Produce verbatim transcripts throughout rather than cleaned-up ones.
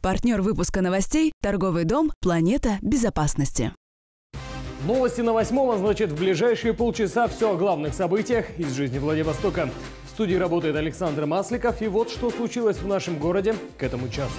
Партнер выпуска новостей – торговый дом «Планета безопасности». Новости на восьмом, а значит, в ближайшие полчаса все о главных событиях из жизни Владивостока. В студии работает Александр Масликов, и вот что случилось в нашем городе к этому часу.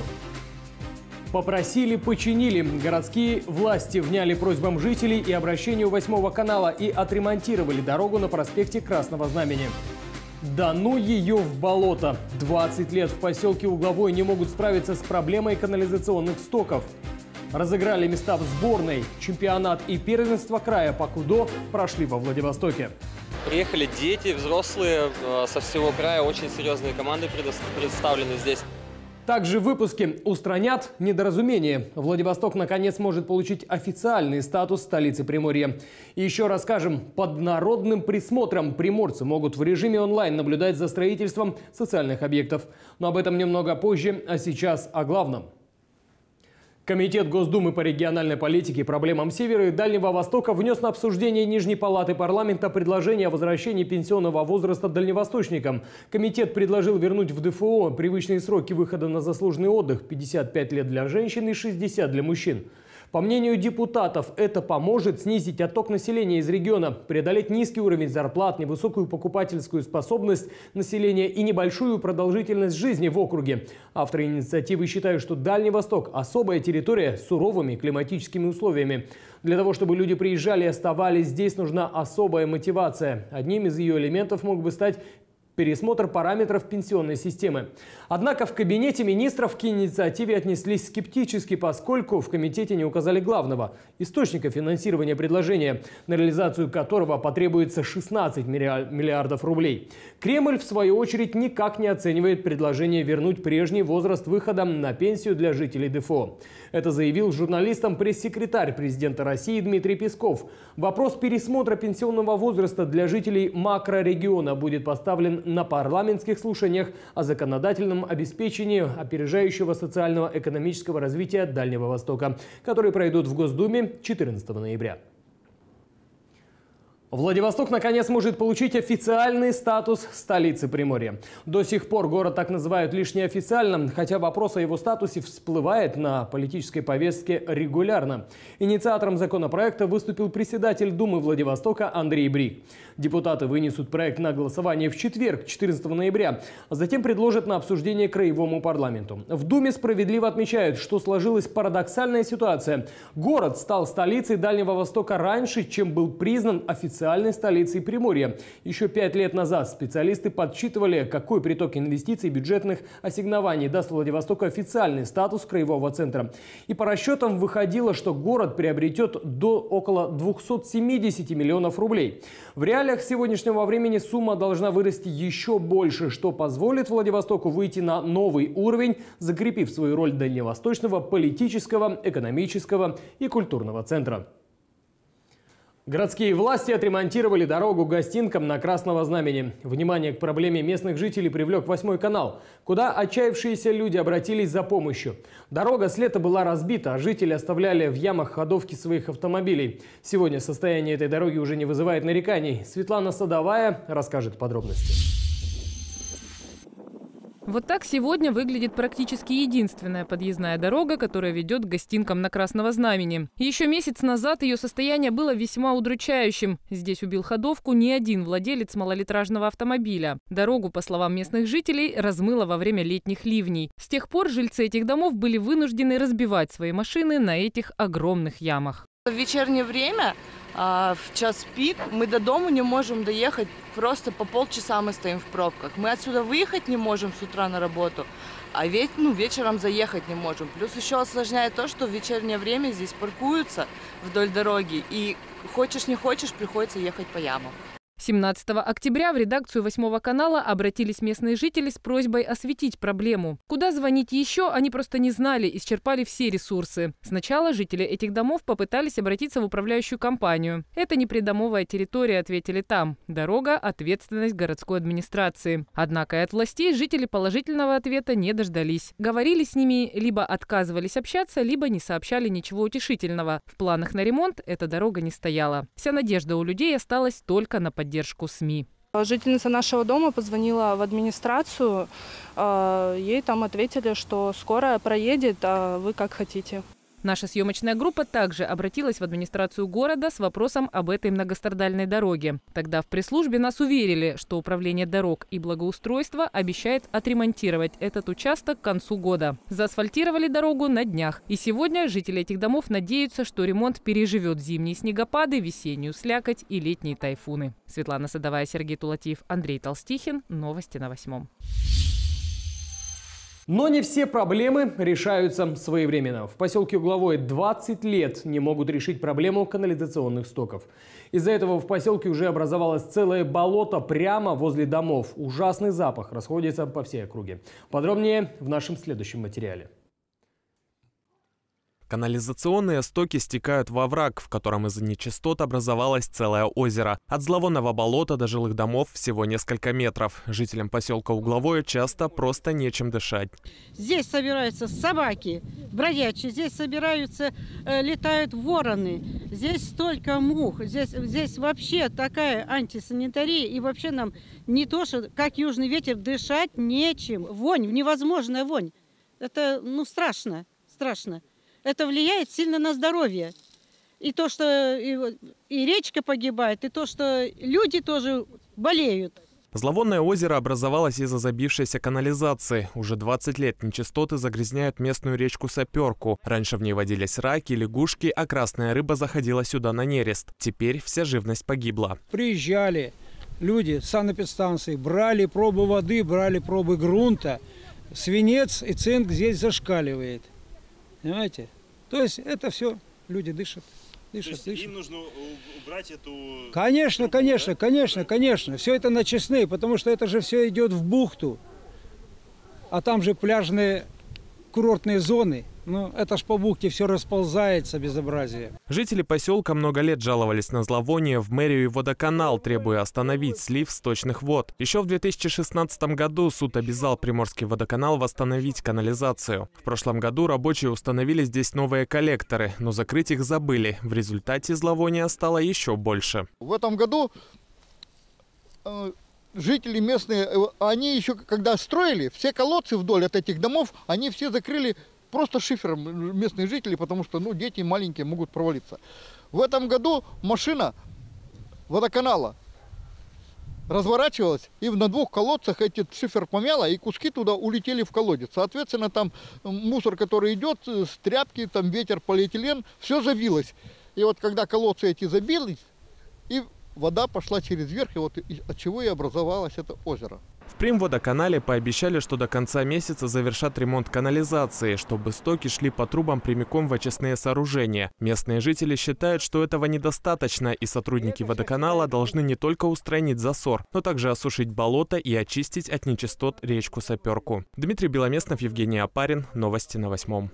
Попросили, починили. Городские власти вняли просьбам жителей и обращению восьмого канала и отремонтировали дорогу на проспекте Красного Знамени. Да ну ее в болото! двадцать лет в поселке Угловой не могут справиться с проблемой канализационных стоков. Разыграли места в сборной. Чемпионат и первенство края по КУДО прошли во Владивостоке. Приехали дети, взрослые со всего края. Очень серьезные команды представлены здесь. Также в выпуске устранят недоразумение. Владивосток наконец может получить официальный статус столицы Приморья. И еще расскажем, под народным присмотром приморцы могут в режиме онлайн наблюдать за строительством социальных объектов. Но об этом немного позже, а сейчас о главном. Комитет Госдумы по региональной политике и проблемам Севера и Дальнего Востока внес на обсуждение Нижней палаты парламента предложение о возвращении пенсионного возраста дальневосточникам. Комитет предложил вернуть в ДФО привычные сроки выхода на заслуженный отдых – пятьдесят пять лет для женщин и шестьдесят для мужчин. По мнению депутатов, это поможет снизить отток населения из региона, преодолеть низкий уровень зарплат, невысокую покупательскую способность населения и небольшую продолжительность жизни в округе. Авторы инициативы считают, что Дальний Восток – особая территория с суровыми климатическими условиями. Для того, чтобы люди приезжали и оставались здесь, нужна особая мотивация. Одним из ее элементов мог бы стать пересмотр параметров пенсионной системы. Однако в кабинете министров к инициативе отнеслись скептически, поскольку в комитете не указали главного – источника финансирования предложения, на реализацию которого потребуется шестнадцать миллиардов рублей. Кремль, в свою очередь, никак не оценивает предложение вернуть прежний возраст выхода на пенсию для жителей ДФО. Это заявил журналистам пресс-секретарь президента России Дмитрий Песков. Вопрос пересмотра пенсионного возраста для жителей макрорегиона будет поставлен на парламентских слушаниях о законодательном обеспечении опережающего социально-экономического развития Дальнего Востока, которые пройдут в Госдуме четырнадцатого ноября. Владивосток наконец может получить официальный статус столицы Приморья. До сих пор город так называют лишь неофициально, хотя вопрос о его статусе всплывает на политической повестке регулярно. Инициатором законопроекта выступил председатель Думы Владивостока Андрей Брик. Депутаты вынесут проект на голосование в четверг, четырнадцатого ноября, а затем предложат на обсуждение краевому парламенту. В Думе справедливо отмечают, что сложилась парадоксальная ситуация. Город стал столицей Дальнего Востока раньше, чем был признан официальной столицей Приморья. Еще пять лет назад специалисты подсчитывали, какой приток инвестиций и бюджетных ассигнований даст Владивостоку официальный статус краевого центра. И по расчетам выходило, что город приобретет до около двухсот семидесяти миллионов рублей. В реалиях сегодняшнего времени сумма должна вырасти еще больше, что позволит Владивостоку выйти на новый уровень, закрепив свою роль дальневосточного политического, экономического и культурного центра. Городские власти отремонтировали дорогу гостинкам на Красного Знамени. Внимание к проблеме местных жителей привлек восьмой канал, куда отчаявшиеся люди обратились за помощью. Дорога с лета была разбита, а жители оставляли в ямах ходовки своих автомобилей. Сегодня состояние этой дороги уже не вызывает нареканий. Светлана Садовая расскажет подробности. Вот так сегодня выглядит практически единственная подъездная дорога, которая ведет к гостинкам на Красного Знамени. Еще месяц назад ее состояние было весьма удручающим. Здесь убил ходовку не один владелец малолитражного автомобиля. Дорогу, по словам местных жителей, размыло во время летних ливней. С тех пор жильцы этих домов были вынуждены разбивать свои машины на этих огромных ямах. В вечернее время, в час пик, мы до дома не можем доехать, просто по полчаса мы стоим в пробках. Мы отсюда выехать не можем с утра на работу, а ведь, ну, вечером заехать не можем. Плюс еще осложняет то, что в вечернее время здесь паркуются вдоль дороги, и хочешь не хочешь, приходится ехать по ямам. семнадцатого октября в редакцию восьмого канала обратились местные жители с просьбой осветить проблему. Куда звонить еще, они просто не знали, исчерпали все ресурсы. Сначала жители этих домов попытались обратиться в управляющую компанию. Это не придомовая территория, ответили там. Дорога – ответственность городской администрации. Однако и от властей жители положительного ответа не дождались. Говорили с ними, либо отказывались общаться, либо не сообщали ничего утешительного. В планах на ремонт эта дорога не стояла. Вся надежда у людей осталась только на поддержку СМИ. Жительница нашего дома позвонила в администрацию, ей там ответили, что скорая проедет, а вы как хотите. Наша съемочная группа также обратилась в администрацию города с вопросом об этой многострадальной дороге. Тогда в пресс-службе нас уверили, что Управление дорог и благоустройства обещает отремонтировать этот участок к концу года. Заасфальтировали дорогу на днях. И сегодня жители этих домов надеются, что ремонт переживет зимние снегопады, весеннюю слякоть и летние тайфуны. Светлана Садовая, Сергей Тулатиев, Андрей Толстихин. Новости на восьмом. Но не все проблемы решаются своевременно. В поселке Угловое двадцать лет не могут решить проблему канализационных стоков. Из-за этого в поселке уже образовалось целое болото прямо возле домов. Ужасный запах расходится по всей округе. Подробнее в нашем следующем материале. Канализационные стоки стекают во овраг, в котором из-за нечистот образовалось целое озеро. От зловонного болота до жилых домов всего несколько метров. Жителям поселка Угловое часто просто нечем дышать. Здесь собираются собаки бродячие, здесь собираются, э, летают вороны, здесь столько мух, здесь, здесь вообще такая антисанитария. И вообще нам не то, что как южный ветер, дышать нечем. Вонь, невозможная вонь. Это, ну, страшно, страшно. Это влияет сильно на здоровье. И то, что и, и речка погибает, и то, что люди тоже болеют. Зловонное озеро образовалось из-за забившейся канализации. Уже двадцать лет нечистоты загрязняют местную речку Саперку. Раньше в ней водились раки, лягушки, а красная рыба заходила сюда на нерест. Теперь вся живность погибла. Приезжали люди с санэпидстанции, брали пробы воды, брали пробы грунта. Свинец и цинк здесь зашкаливает. Понимаете? То есть это все люди дышат. дышат, То есть дышат. им нужно убрать эту... Конечно, трубу, конечно, да? конечно, конечно. Все это начесные, потому что это же все идет в бухту. А там же пляжные курортные зоны. Ну, это ж по бухте все расползается, безобразие. Жители поселка много лет жаловались на зловоние в мэрию и водоканал, требуя остановить слив сточных вод. Еще в две тысячи шестнадцатом году суд обязал Приморский водоканал восстановить канализацию. В прошлом году рабочие установили здесь новые коллекторы, но закрыть их забыли. В результате зловония стало еще больше. В этом году э, жители местные, они еще когда строили, все колодцы вдоль от этих домов, они все закрыли просто шифером, местные жители, потому что, ну, дети маленькие могут провалиться. В этом году машина водоканала разворачивалась, и на двух колодцах этот шифер помяло, и куски туда улетели в колодец. Соответственно, там мусор, который идет, с тряпки, там ветер, полиэтилен, все забилось. И вот когда колодцы эти забились, и вода пошла через верх, и вот от чего и образовалось это озеро. В Примводоканале пообещали, что до конца месяца завершат ремонт канализации, чтобы стоки шли по трубам прямиком в очистные сооружения. Местные жители считают, что этого недостаточно, и сотрудники водоканала должны не только устранить засор, но также осушить болото и очистить от нечистот речку Саперку. Дмитрий Беломестнов, Евгений Апарин. Новости на восьмом.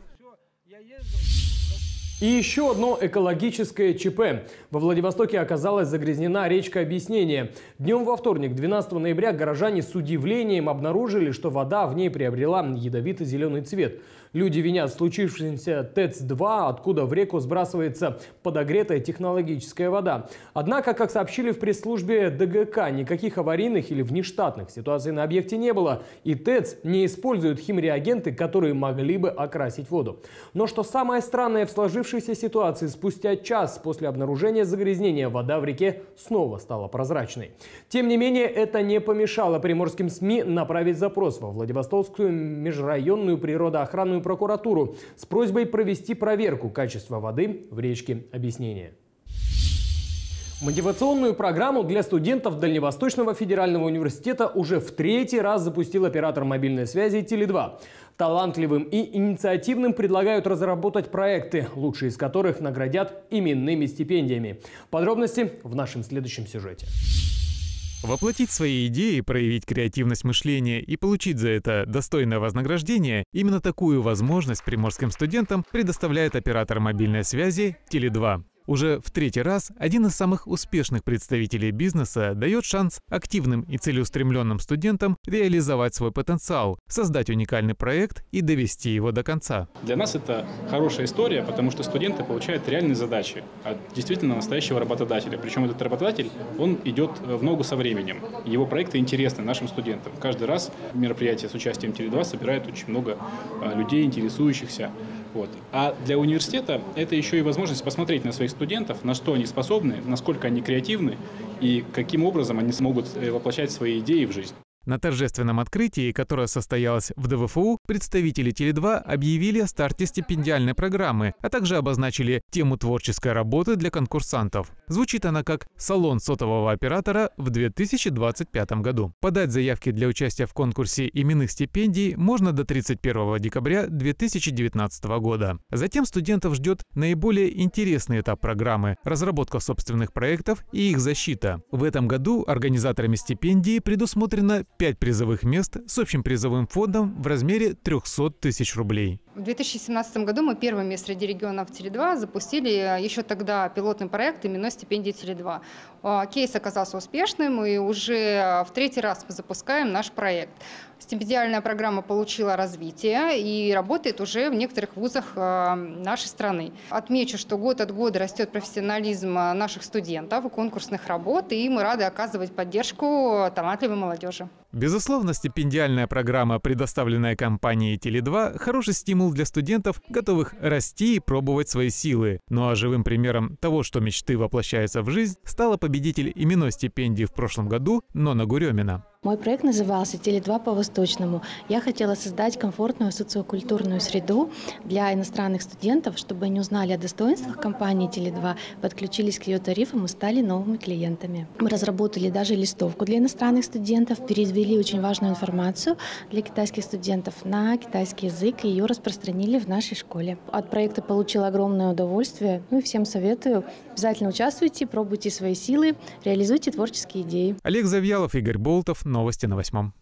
И еще одно экологическое ЧП. Во Владивостоке оказалась загрязнена речка Объяснение. Днем во вторник, двенадцатого ноября, горожане с удивлением обнаружили, что вода в ней приобрела ядовито-зеленый цвет. Люди винят случившийся ТЭЦ два, откуда в реку сбрасывается подогретая технологическая вода. Однако, как сообщили в пресс-службе ДГК, никаких аварийных или внештатных ситуаций на объекте не было. И ТЭЦ не использует химреагенты, которые могли бы окрасить воду. Но что самое странное в сложившейся ситуации, спустя час после обнаружения загрязнения вода в реке снова стала прозрачной. Тем не менее, это не помешало приморским СМИ направить запрос во Владивостокскую межрайонную природоохранную прокуратуру с просьбой провести проверку качества воды в речке Объяснение. Мотивационную программу для студентов Дальневосточного федерального университета уже в третий раз запустил оператор мобильной связи Теле два. Талантливым и инициативным предлагают разработать проекты, лучшие из которых наградят именными стипендиями. Подробности в нашем следующем сюжете. Воплотить свои идеи, проявить креативность мышления и получить за это достойное вознаграждение – именно такую возможность приморским студентам предоставляет оператор мобильной связи Теле два. Уже в третий раз один из самых успешных представителей бизнеса дает шанс активным и целеустремленным студентам реализовать свой потенциал, создать уникальный проект и довести его до конца. Для нас это хорошая история, потому что студенты получают реальные задачи от действительно настоящего работодателя. Причем этот работодатель, он идет в ногу со временем. Его проекты интересны нашим студентам. Каждый раз мероприятие с участием Теле два собирает очень много людей, интересующихся. Вот. А для университета это еще и возможность посмотреть на своих студентов, на что они способны, насколько они креативны и каким образом они смогут воплощать свои идеи в жизнь. На торжественном открытии, которое состоялось в ДВФУ, представители Теле два объявили о старте стипендиальной программы, а также обозначили тему творческой работы для конкурсантов. Звучит она как «Салон сотового оператора в две тысячи двадцать пятом году». Подать заявки для участия в конкурсе именных стипендий можно до тридцать первого декабря две тысячи девятнадцатого года. Затем студентов ждет наиболее интересный этап программы – разработка собственных проектов и их защита. В этом году организаторами стипендии предусмотрено пять призовых мест с общим призовым фондом в размере трёхсот тысяч рублей. В две тысячи семнадцатом году мы первыми среди регионов Теле два запустили еще тогда пилотный проект именной стипендии Теле два. Кейс оказался успешным, и уже в третий раз мы запускаем наш проект. Стипендиальная программа получила развитие и работает уже в некоторых вузах нашей страны. Отмечу, что год от года растет профессионализм наших студентов и конкурсных работ, и мы рады оказывать поддержку талантливой молодежи. Безусловно, стипендиальная программа, предоставленная компанией Теле два, хороший стимул для студентов, готовых расти и пробовать свои силы. Ну а живым примером того, что мечты воплощаются в жизнь, стала победитель именной стипендии в прошлом году Нона Гурёмина. Мой проект назывался «Теле два по-восточному». Я хотела создать комфортную социокультурную среду для иностранных студентов, чтобы они узнали о достоинствах компании Теле два, подключились к ее тарифам и стали новыми клиентами. Мы разработали даже листовку для иностранных студентов, перевели очень важную информацию для китайских студентов на китайский язык и ее распространили в нашей школе. От проекта получила огромное удовольствие. Ну и всем советую. Обязательно участвуйте, пробуйте свои силы, реализуйте творческие идеи. Олег Завьялов, Игорь Болтов. Новости на восьмом.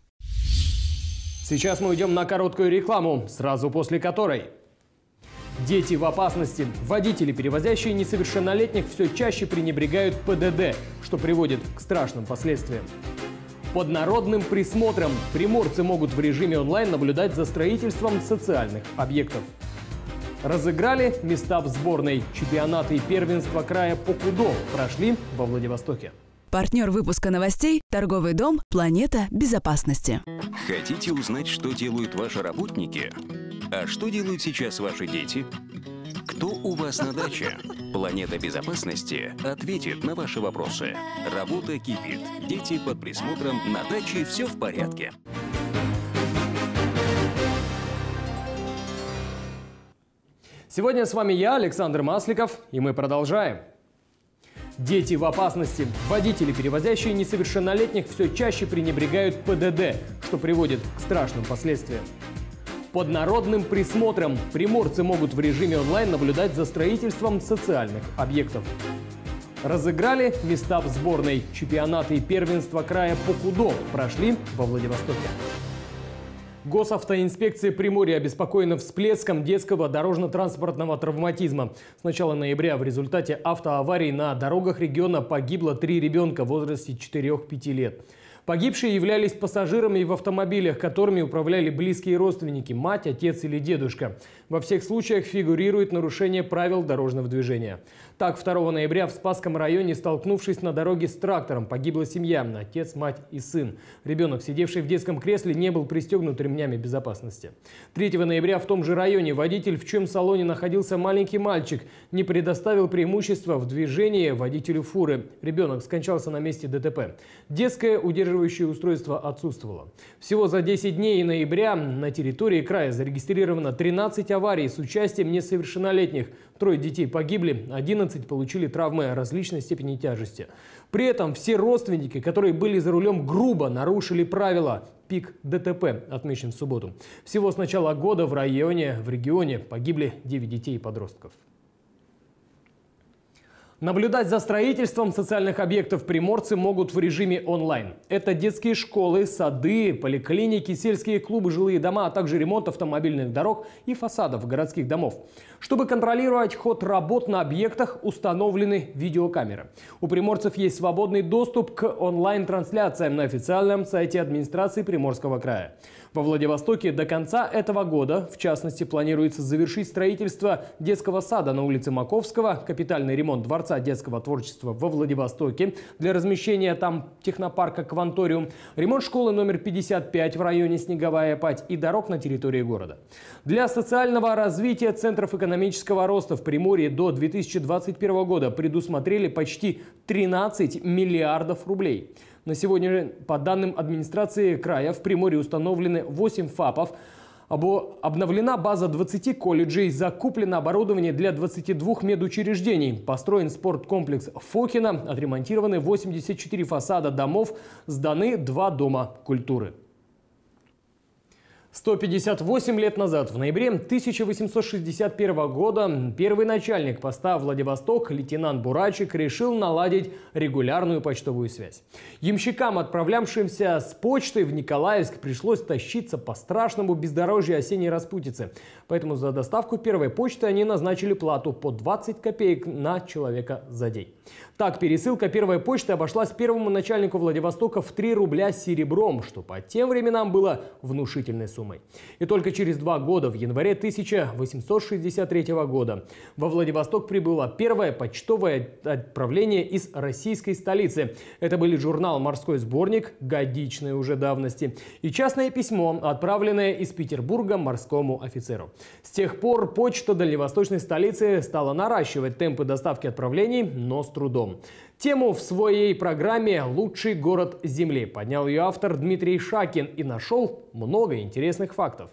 Сейчас мы уйдем на короткую рекламу, сразу после которой. Дети в опасности. Водители, перевозящие несовершеннолетних, все чаще пренебрегают ПДД, что приводит к страшным последствиям. Под народным присмотром приморцы могут в режиме онлайн наблюдать за строительством социальных объектов. Разыграли места в сборной. Чемпионаты и первенства края по кудо прошли во Владивостоке. Партнер выпуска новостей – торговый дом «Планета безопасности». Хотите узнать, что делают ваши работники? А что делают сейчас ваши дети? Кто у вас на даче? «Планета безопасности» ответит на ваши вопросы. Работа кипит. Дети под присмотром. На даче все в порядке. Сегодня с вами я, Александр Масликов, и мы продолжаем. Дети в опасности. Водители, перевозящие несовершеннолетних, все чаще пренебрегают ПДД, что приводит к страшным последствиям. Под народным присмотром приморцы могут в режиме онлайн наблюдать за строительством социальных объектов. Разыграли места в сборной. Чемпионаты и первенства края по кудо прошли во Владивостоке. Госавтоинспекция Приморья обеспокоена всплеском детского дорожно-транспортного травматизма. С начала ноября в результате автоаварий на дорогах региона погибло три ребенка в возрасте четырёх-пяти лет. Погибшие являлись пассажирами в автомобилях, которыми управляли близкие родственники – мать, отец или дедушка. Во всех случаях фигурирует нарушение правил дорожного движения. Так, второго ноября в Спасском районе, столкнувшись на дороге с трактором, погибла семья – отец, мать и сын. Ребенок, сидевший в детском кресле, не был пристегнут ремнями безопасности. третьего ноября в том же районе водитель, в чьем салоне находился маленький мальчик, не предоставил преимущества в движении водителю фуры. Ребенок скончался на месте ДТП. Детское удерживающее устройство отсутствовало. Всего за десять дней ноября на территории края зарегистрировано тринадцать аварий с участием несовершеннолетних. Трое детей погибли, одиннадцать получили травмы различной степени тяжести. При этом все родственники, которые были за рулем, грубо нарушили правила. Пик ДТП отмечен в субботу. Всего с начала года в районе, в регионе погибли девять детей и подростков. Наблюдать за строительством социальных объектов приморцы могут в режиме онлайн. Это детские школы, сады, поликлиники, сельские клубы, жилые дома, а также ремонт автомобильных дорог и фасадов городских домов. Чтобы контролировать ход работ на объектах, установлены видеокамеры. У приморцев есть свободный доступ к онлайн-трансляциям на официальном сайте администрации Приморского края. Во Владивостоке до конца этого года, в частности, планируется завершить строительство детского сада на улице Маковского, капитальный ремонт Дворца детского творчества во Владивостоке для размещения там технопарка «Кванториум», ремонт школы номер пятьдесят пять в районе Снеговая Падь и дорог на территории города. Для социального развития центров экономического роста в Приморье до две тысячи двадцать первого года предусмотрели почти тринадцать миллиардов рублей. На сегодня, по данным администрации края, в Приморье установлены восемь ФАПов, обновлена база двадцати колледжей, закуплено оборудование для двадцати двух медучреждений, построен спорткомплекс Фокина, отремонтированы восемьдесят четыре фасада домов, сданы два дома культуры. сто пятьдесят восемь лет назад, в ноябре тысяча восемьсот шестьдесят первого года, первый начальник поста Владивосток, лейтенант Бурачик, решил наладить регулярную почтовую связь. Ямщикам, отправлявшимся с почтой в Николаевск, пришлось тащиться по страшному бездорожью осенней распутицы. Поэтому за доставку первой почты они назначили плату по двадцать копеек на человека за день. Так, пересылка первой почты обошлась первому начальнику Владивостока в три рубля серебром, что по тем временам было внушительной суммой. И только через два года, в январе тысяча восемьсот шестьдесят третьего года, во Владивосток прибыло первое почтовое отправление из российской столицы. Это были журнал «Морской сборник» годичной уже давности и частное письмо, отправленное из Петербурга морскому офицеру. С тех пор почта дальневосточной столицы стала наращивать темпы доставки отправлений, но с трудом. Тему в своей программе «Лучший город Земли» поднял ее автор Дмитрий Шакин и нашел много интересных фактов.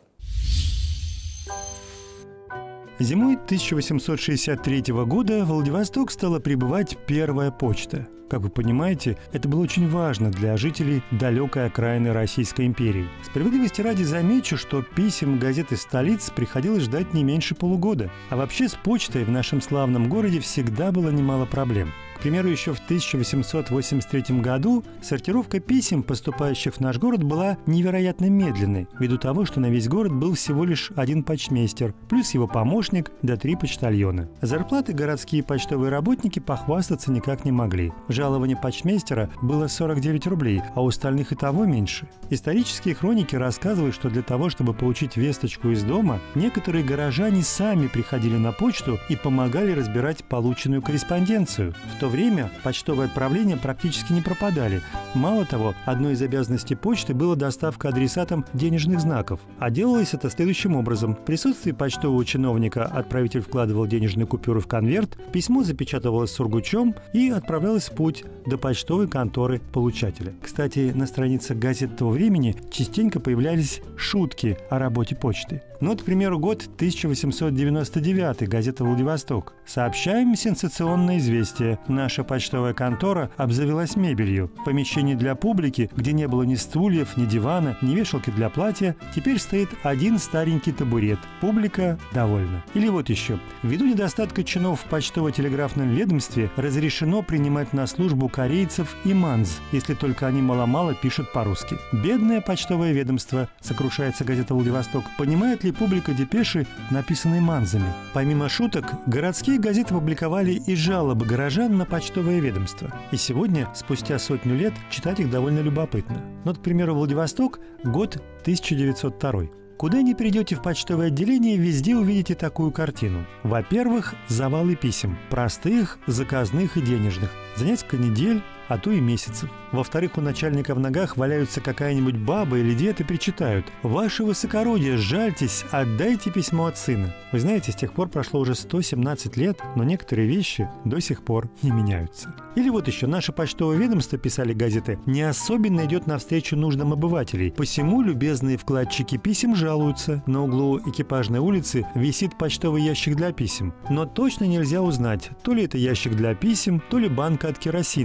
Зимой тысяча восемьсот шестьдесят третьего года в Владивосток стала прибывать первая почта. Как вы понимаете, это было очень важно для жителей далекой окраины Российской империи. Справедливости ради замечу, что писем газет из столиц приходилось ждать не меньше полугода. А вообще с почтой в нашем славном городе всегда было немало проблем. К примеру, еще в тысяча восемьсот восемьдесят третьем году сортировка писем, поступающих в наш город, была невероятно медленной, ввиду того, что на весь город был всего лишь один почтмейстер, плюс его помощник, да три почтальона. Зарплаты городские почтовые работники похвастаться никак не могли. Жалование почтмейстера было сорок девять рублей, а у остальных и того меньше. Исторические хроники рассказывают, что для того, чтобы получить весточку из дома, некоторые горожане сами приходили на почту и помогали разбирать полученную корреспонденцию. В то время почтовые отправления практически не пропадали. Мало того, одной из обязанностей почты была доставка адресатам денежных знаков. А делалось это следующим образом. В присутствии почтового чиновника отправитель вкладывал денежные купюры в конверт, письмо запечатывалось сургучом и отправлялось в путь до почтовой конторы получателя. Кстати, на страницах газет того времени частенько появлялись шутки о работе почты. Ну, вот, к примеру, год тысяча восемьсот девяносто девятый, газета «Владивосток». Сообщаем сенсационное известие. Наша почтовая контора обзавелась мебелью. В помещении для публики, где не было ни стульев, ни дивана, ни вешалки для платья, теперь стоит один старенький табурет. Публика довольна. Или вот еще. Ввиду недостатка чинов в почтово-телеграфном ведомстве разрешено принимать на службу корейцев и манз, если только они мало-мало пишут по-русски. Бедное почтовое ведомство, сокрушается газета «Владивосток», понимает ли публика депеши, написанные манзами. Помимо шуток, городские газеты публиковали и жалобы горожан на почтовое ведомство. И сегодня, спустя сотню лет, читать их довольно любопытно. Но, к примеру, Владивосток, год тысяча девятьсот второй. Куда ни придете в почтовое отделение, везде увидите такую картину. Во-первых, завалы писем. Простых, заказных и денежных. За несколько недель, а то и месяцев. Во-вторых, у начальника в ногах валяются какая-нибудь баба или дед и причитают: «Ваше высокородие, жальтесь, отдайте письмо от сына». Вы знаете, с тех пор прошло уже сто семнадцать лет, но некоторые вещи до сих пор не меняются. Или вот еще, наше почтовое ведомство, писали газеты, не особенно идет навстречу нуждам обывателей. Посему любезные вкладчики писем жалуются. На углу Экипажной улицы висит почтовый ящик для писем. Но точно нельзя узнать, то ли это ящик для писем, то ли банка от керосина. Так из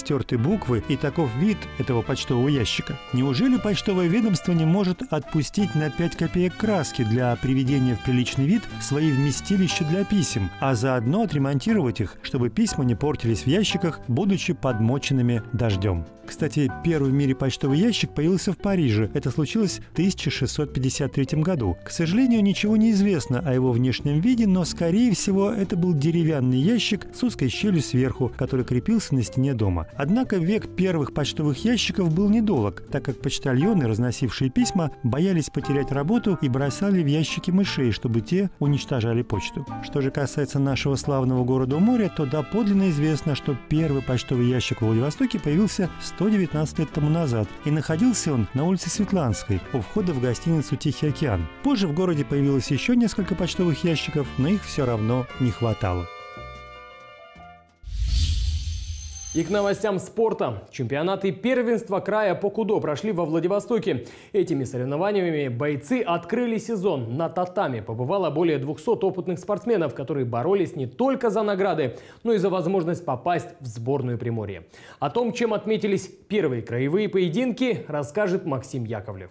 стерты буквы, и таков вид этого почтового ящика. Неужели почтовое ведомство не может отпустить на пять копеек краски для приведения в приличный вид свои вместилища для писем, а заодно отремонтировать их, чтобы письма не портились в ящиках, будучи подмоченными дождем? Кстати, первый в мире почтовый ящик появился в Париже. Это случилось в тысяча шестьсот пятьдесят третьем году. К сожалению, ничего не известно о его внешнем виде, но, скорее всего, это был деревянный ящик с узкой щелью сверху, который крепился на стене дома. Однако век первых почтовых ящиков был недолг, так как почтальоны, разносившие письма, боялись потерять работу и бросали в ящики мышей, чтобы те уничтожали почту. Что же касается нашего славного города у моря, то доподлинно известно, что первый почтовый ящик в Владивостоке появился сто девятнадцать лет тому назад, и находился он на улице Светланской, у входа в гостиницу «Тихий океан». Позже в городе появилось еще несколько почтовых ящиков, но их все равно не хватало. И к новостям спорта. Чемпионаты первенства края по кудо прошли во Владивостоке. Этими соревнованиями бойцы открыли сезон. На татами побывало более двухсот опытных спортсменов, которые боролись не только за награды, но и за возможность попасть в сборную Приморья. О том, чем отметились первые краевые поединки, расскажет Максим Яковлев.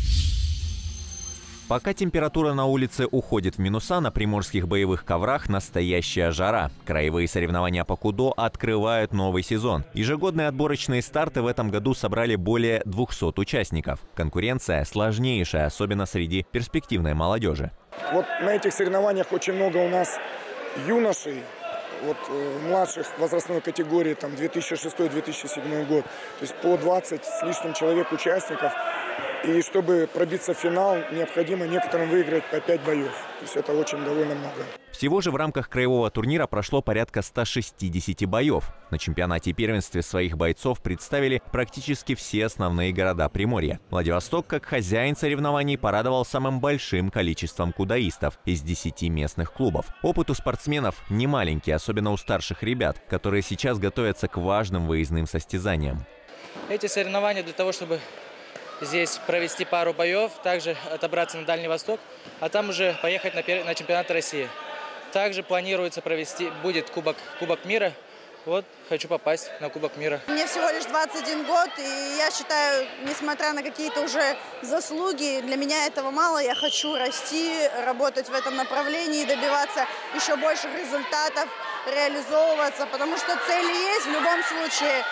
Пока температура на улице уходит в минуса, на приморских боевых коврах настоящая жара. Краевые соревнования по кудо открывают новый сезон. Ежегодные отборочные старты в этом году собрали более двухсот участников. Конкуренция сложнейшая, особенно среди перспективной молодежи. Вот на этих соревнованиях очень много у нас юношей, вот, э, младших возрастной категории, там две тысячи шестой — две тысячи седьмой год. То есть по двадцать с лишним человек участников. И чтобы пробиться в финал, необходимо некоторым выиграть по пять боев. То есть это очень довольно много. Всего же в рамках краевого турнира прошло порядка ста шестидесяти боев. На чемпионате и первенстве своих бойцов представили практически все основные города Приморья. Владивосток, как хозяин соревнований, порадовал самым большим количеством кудоистов из десяти местных клубов. Опыт у спортсменов немаленький, особенно у старших ребят, которые сейчас готовятся к важным выездным состязаниям. Эти соревнования для того, чтобы здесь провести пару боев, также отобраться на Дальний Восток, а там уже поехать на, на чемпионат России. Также планируется провести, будет Кубок, Кубок мира. Вот, хочу попасть на Кубок мира. Мне всего лишь двадцать один год, и я считаю, несмотря на какие-то уже заслуги, для меня этого мало. Я хочу расти, работать в этом направлении, добиваться еще больших результатов, реализовываться, потому что цели есть в любом случае.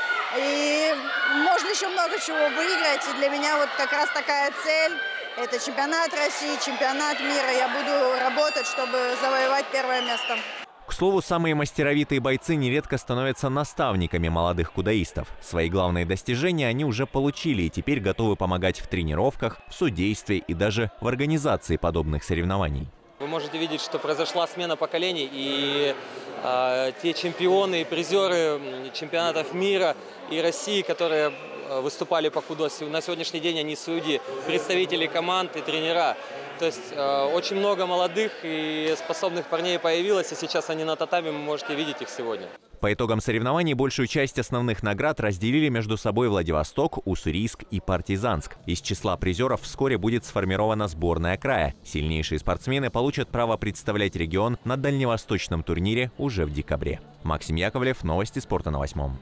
И можно еще много чего выиграть. И для меня вот как раз такая цель – это чемпионат России, чемпионат мира. Я буду работать, чтобы завоевать первое место. К слову, самые мастеровитые бойцы нередко становятся наставниками молодых кудоистов. Свои главные достижения они уже получили и теперь готовы помогать в тренировках, в судействе и даже в организации подобных соревнований. Вы можете видеть, что произошла смена поколений, и э, те чемпионы и призеры чемпионатов мира и России, которые выступали по кудо, на сегодняшний день они судьи, представители команд и тренера. То есть э, очень много молодых и способных парней появилось, и сейчас они на татами, вы можете видеть их сегодня. По итогам соревнований большую часть основных наград разделили между собой Владивосток, Уссурийск и Партизанск. Из числа призеров вскоре будет сформирована сборная края. Сильнейшие спортсмены получат право представлять регион на дальневосточном турнире уже в декабре. Максим Яковлев, новости спорта на восьмом.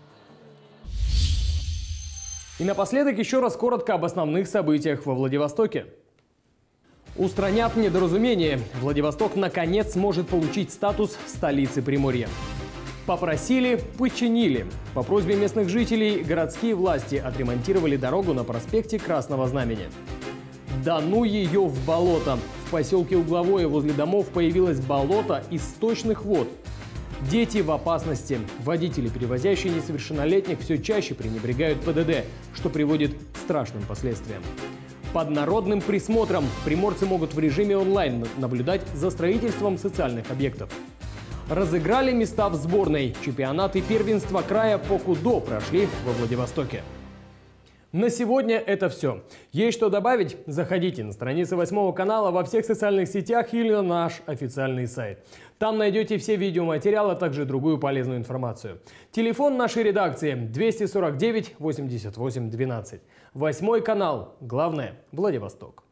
И напоследок еще раз коротко об основных событиях во Владивостоке. Устранят недоразумение. Владивосток наконец сможет получить статус столицы Приморья. Попросили, починили. По просьбе местных жителей городские власти отремонтировали дорогу на проспекте Красного Знамени. Да ну ее в болото! В поселке Угловое возле домов появилось болото из сточных вод. Дети в опасности. Водители, перевозящие несовершеннолетних, все чаще пренебрегают ПДД, что приводит к страшным последствиям. Под народным присмотром приморцы могут в режиме онлайн наблюдать за строительством социальных объектов. Разыграли места в сборной. Чемпионаты первенства края по кудо прошли во Владивостоке. На сегодня это все. Есть что добавить? Заходите на страницы восьмого канала во всех социальных сетях или на наш официальный сайт. Там найдете все видеоматериалы, а также другую полезную информацию. Телефон нашей редакции двести сорок девять восемьдесят восемь двенадцать. Восьмой канал. Главное – Владивосток.